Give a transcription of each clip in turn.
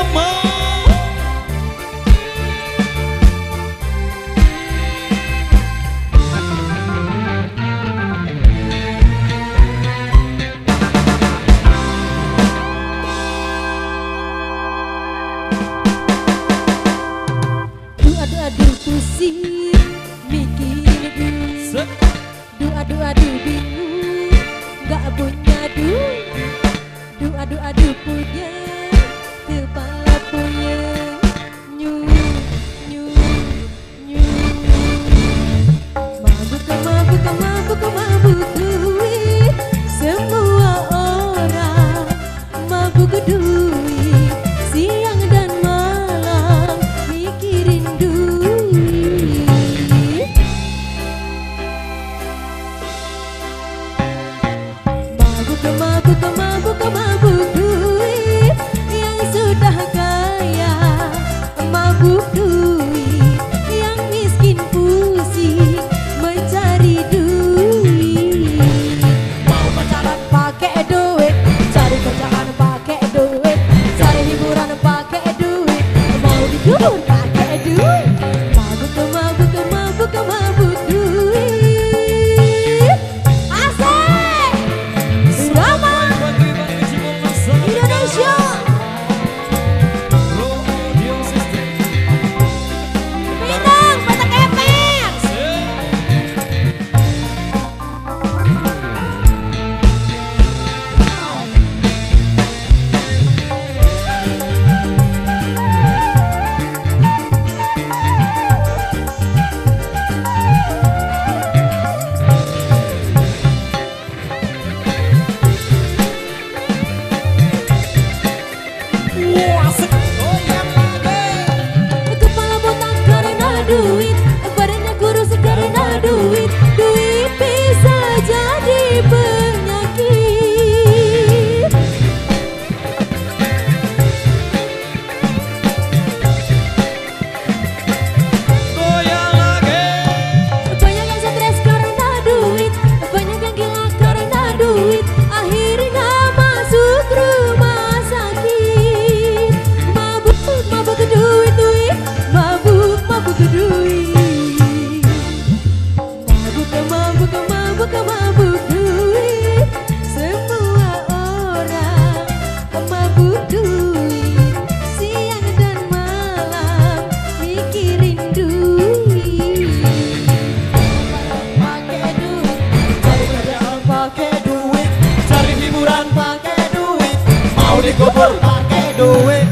Aduh pusing mikirin aduh bingung gak punya aduh punya kepala puyeng nyu mabuk duit semua orang mabuk duit siang dan malam mikirin duit mabuk duit yang sudah kaya mabuk duit yang miskin pusing mencari duit mau pacaran pakai duit cari kerjaan pakai duit cari hiburan pakai duit mau dikubur pakai duit mabuk duit asik selamat Indonesia Pinang Batak Epic kepala botak karena duit badannya kurus karena duit bisa jadi penyakit goyang lagi banyak yang stres karena duit banyak yang gila karena duit akhirnya masuk rumah sakit mabuk duit mabuk duit mabuk duit semua orang mabuk duit siang dan malam mikirin duit pakai duit cari kerjaan pakai duit cari hiburan pakai duit mau dikubur pakai duit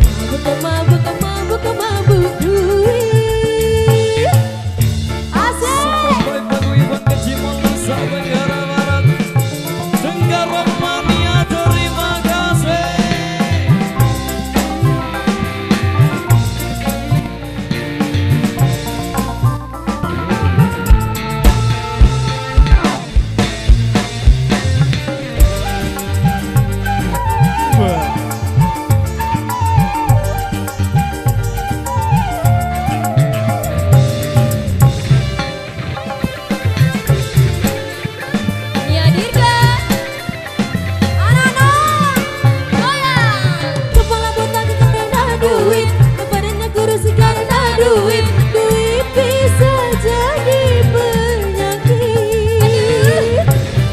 mabuk duit asik paguyuban kecimal Nusa Tenggara Barat Tenggara Mania terima kasih Nia Dirga anak-anak goyang kepala botak karena duit badannya kurus karena duit bisa jadi penyakit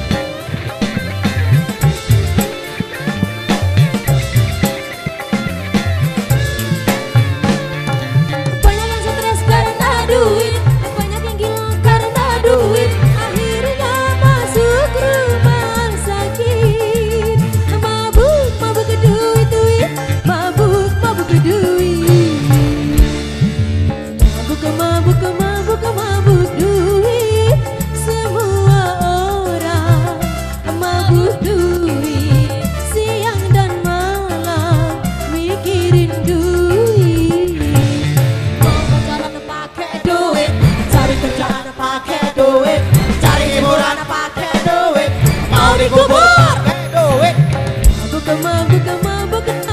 banyak yang stres karena duit banyak yang gila karena duit akhirnya masuk rumah sakit mabuk duit mabuk duit mabuk duit semua orang mabuk duit siang dan malam mikirin duit mau pacaran pakai duit cari kerjaan pakai duit cari hiburan pakai duit mau dikubur pakai duit mabuk